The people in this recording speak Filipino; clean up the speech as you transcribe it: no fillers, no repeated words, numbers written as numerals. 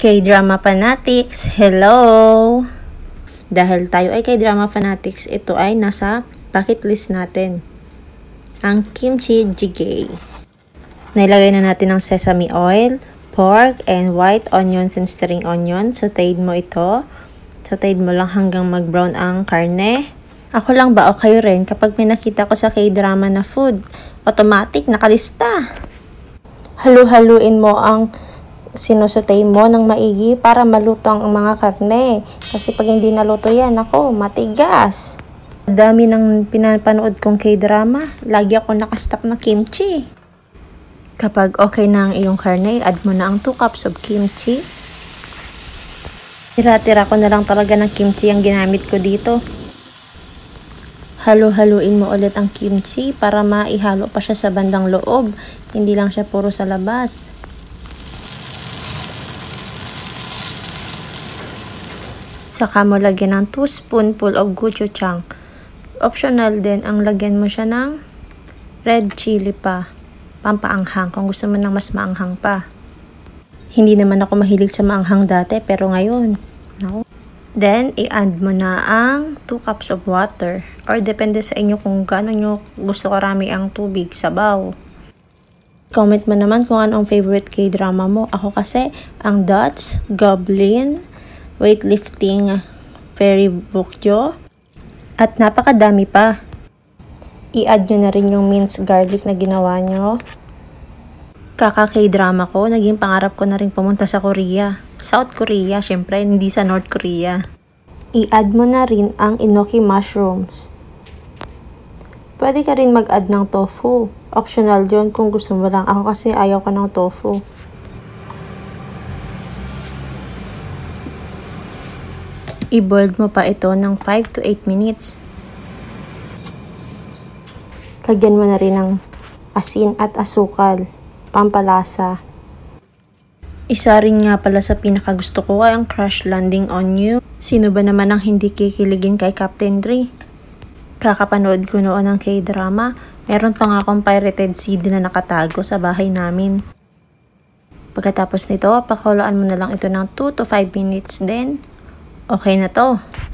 K-drama fanatics, hello! Dahil tayo ay K-drama fanatics, ito ay nasa bucket list natin. Ang kimchi jjigae. Nailagay na natin ang sesame oil, pork, and white onions and spring onion. Sauteed mo ito. Sauteed mo lang hanggang mag-brown ang karne. Ako lang ba o kayo rin kapag may nakita ko sa K-drama na food, automatic nakalista. Halu-haluin mo ang sinusutay mo ng maigi para maluto ang mga karne. Kasi pag hindi naluto yan, ako, matigas. Dami ng pinapanood kong K-drama, lagi ako nakastock na kimchi. Kapag okay na ang iyong karne, add mo na ang 2 cups of kimchi. Tira-tira ko na lang talaga ng kimchi ang ginamit ko dito. Halu-haluin mo ulit ang kimchi para maihalo pa siya sa bandang loob. Hindi lang siya puro sa labas. Saka mo lagyan ng 2 spoonful of gochujang. Optional din ang lagyan mo siya ng red chili pa. Pampaanghang kung gusto mo ng mas maanghang pa. Hindi naman ako mahilig sa maanghang dati pero ngayon. No. Then, i-add mo na ang 2 cups of water. Or depende sa inyo kung gaano nyo gusto karami ang tubig, sabaw. Comment mo naman kung ano ang favorite K-drama mo. Ako kasi, ang Dots, Goblin, Weightlifting, Fairy Bokyo, at napakadami pa. I-add nyo na rin yung minced garlic na ginawa nyo. Kaka-K-drama ko, naging pangarap ko na rin pumunta sa Korea. South Korea, syempre, hindi sa North Korea. I-add mo na rin ang enoki mushrooms. Pwede ka rin mag-add ng tofu. Optional yun kung gusto mo lang. Ako kasi ayaw ko ng tofu. I-boil mo pa ito ng 5 to 8 minutes. Lagyan mo na rin ng asin at asukal, pampalasa. Isa rin nga pala sa pinakagusto ko ay ang Crash Landing on You. Sino ba naman ang hindi kikiligin kay Captain Ri? Kakapanood ko noon ng K-drama, meron pa nga akong pirated CD na nakatago sa bahay namin. Pagkatapos nito, pakulaan mo na lang ito ng 2 to 5 minutes din. Okay na to.